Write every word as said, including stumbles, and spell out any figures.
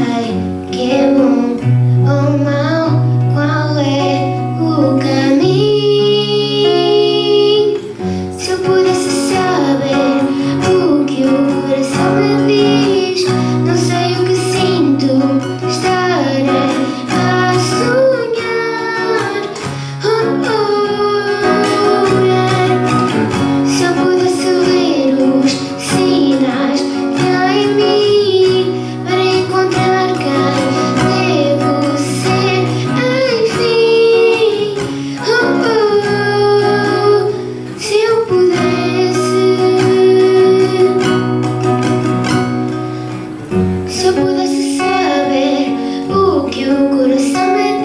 sei que é bom ou mau, qual é o caminho. Se eu pudesse saber o que o coração me diz, não sei o que sinto, estarei a sonhar. Oh, oh, yeah. Se eu pudesse ler os sinais que há em mim para encontrar quem devo ser, enfim. Oh, oh, se eu pudesse, se eu pudesse saber o que o coração me